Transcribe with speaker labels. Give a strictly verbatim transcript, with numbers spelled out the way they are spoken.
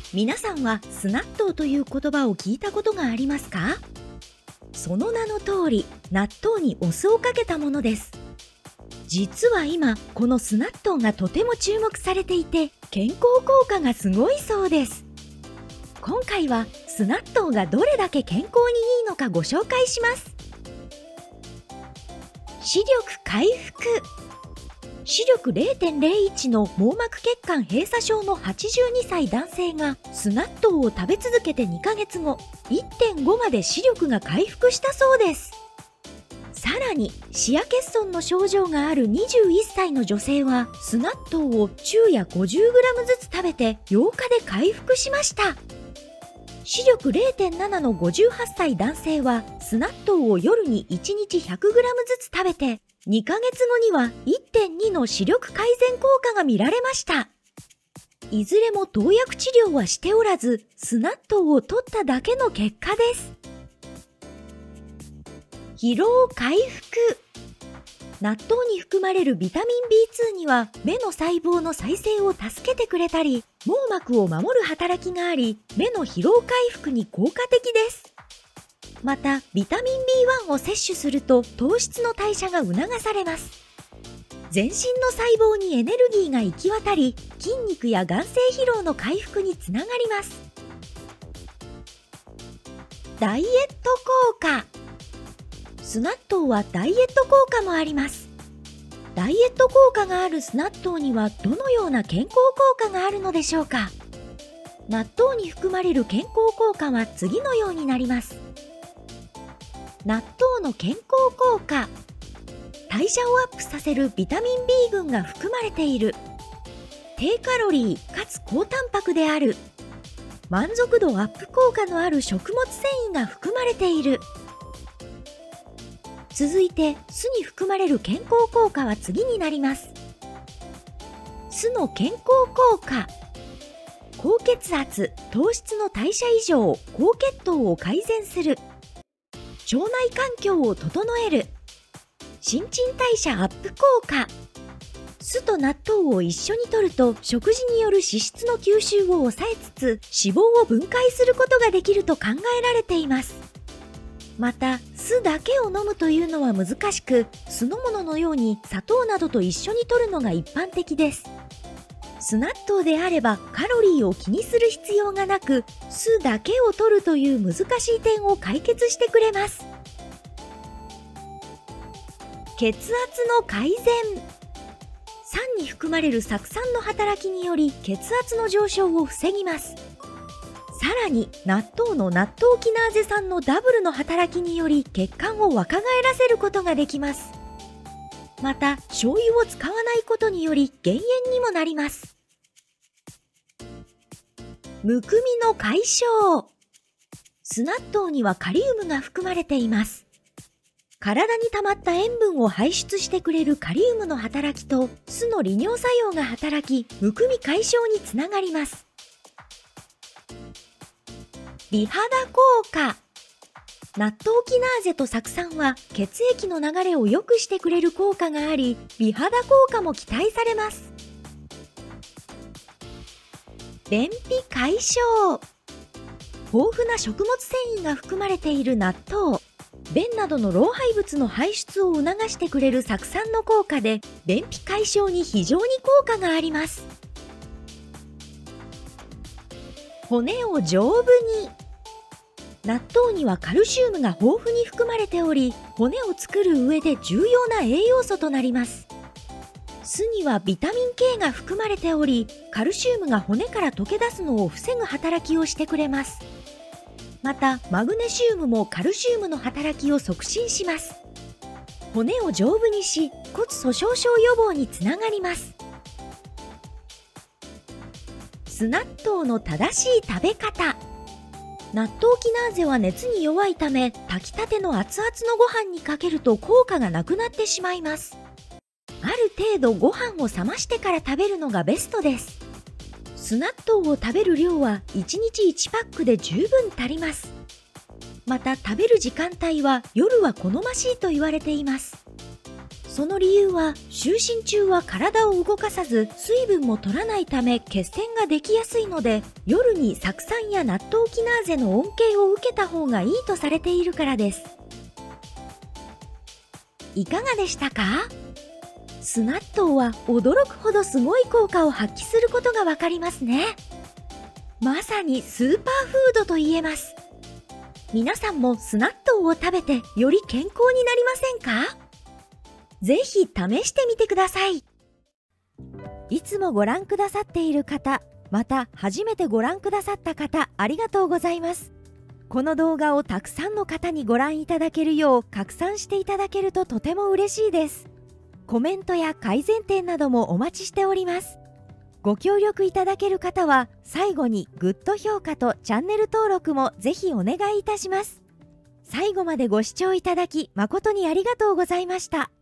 Speaker 1: 皆さんはスナットウという言葉を聞いたことがありますか？その名の通り、納豆にお酢をかけたものです。実は今、このスナットウがとても注目されていて、健康効果がすごいそうです。今回はスナットウがどれだけ健康にいいのかご紹介します。視力回復。視力 れいてんれいいち の網膜血管閉鎖症のはちじゅうにさい男性がスナットウを食べ続けてにかげつご、いってんご まで視力が回復したそうです。さらに視野欠損の症状があるにじゅういっさいの女性はスナットウを昼夜 ごじゅうグラム ずつ食べてようかで回復しました。視力 れいてんなな のごじゅうはっさい男性はスナットウを夜にいちにち ひゃくグラム ずつ食べてにかげつごには いってんに の視力改善効果が見られました。いずれも投薬治療はしておらず、スナットウを取っただけの結果です。疲労回復。納豆に含まれるビタミン ビーツー には目の細胞の再生を助けてくれたり、網膜を守る働きがあり、目の疲労回復に効果的です。また、ビタミン ビーワン を摂取すると糖質の代謝が促されます。全身の細胞にエネルギーが行き渡り、筋肉や眼性疲労の回復につながります。ダイエット効果。スナットウはダイエット効果もあります。ダイエット効果があるスナットウにはどのような健康効果があるのでしょうか。納豆に含まれる健康効果は次のようになります。納豆の健康効果。代謝をアップさせるビタミン ビー 群が含まれている。低カロリーかつ高タンパクである。満足度アップ効果のある食物繊維が含まれている。続いて酢に含まれる健康効果は次になります。酢の健康効果。高血圧、糖質の代謝異常、高血糖を改善する。腸内環境を整える。新陳代謝アップ効果。酢と納豆を一緒に摂ると食事による脂質の吸収を抑えつつ脂肪を分解することができると考えられています。また酢だけを飲むというのは難しく、酢の物のように砂糖などと一緒に摂るのが一般的です。スナットウであればカロリーを気にする必要がなく、酢だけを摂るという難しい点を解決してくれます。血圧の改善。酸に含まれる酢酸の働きにより血圧の上昇を防ぎます。さらに納豆の納豆キナーゼ酸のダブルの働きにより血管を若返らせることができます。また醤油を使わないことにより減塩にもなります。むくみの解消。スナットウにはカリウムが含まれています。体に溜まった塩分を排出してくれるカリウムの働きと酢の利尿作用が働き、むくみ解消につながります。美肌効果。納豆キナーゼと酢酸は血液の流れを良くしてくれる効果があり、美肌効果も期待されます。便秘解消。豊富な食物繊維が含まれている納豆。便などの老廃物の排出を促してくれる酢酸の効果で便秘解消に非常に効果があります。骨を丈夫に。納豆にはカルシウムが豊富に含まれており、骨を作る上で重要な栄養素となります。酢にはビタミン ケー が含まれており、カルシウムが骨から溶け出すのを防ぐ働きをしてくれます。またマグネシウムもカルシウムの働きを促進します。骨を丈夫にし、骨粗しょう症予防につながります。スナットウの正しい食べ方。納豆キナーゼは熱に弱いため、炊きたての熱々のご飯にかけると効果がなくなってしまいます。ある程度ご飯を冷ましてから食べるのがベストです。スナットウを食べる量はいちにちいちパックで十分足ります。また食べる時間帯は夜は好ましいと言われています。 その理由は、就寝中は体を動かさず水分も取らないため血栓ができやすいので、夜に酢酸やナットウキナーゼの恩恵を受けた方がいいとされているからです。いかがでしたか？酢納豆は驚くほどすごい効果を発揮することがわかりますね。まさにスーパーフードと言えます。皆さんも酢納豆を食べてより健康になりませんか？ぜひ試してみてください。いつもご覧くださっている方、また初めてご覧くださった方、ありがとうございます。この動画をたくさんの方にご覧いただけるよう拡散していただけるととても嬉しいです。コメントや改善点などもお待ちしております。ご協力いただける方は最後にグッド評価とチャンネル登録もぜひお願いいたします。最後までご視聴いただき誠にありがとうございました。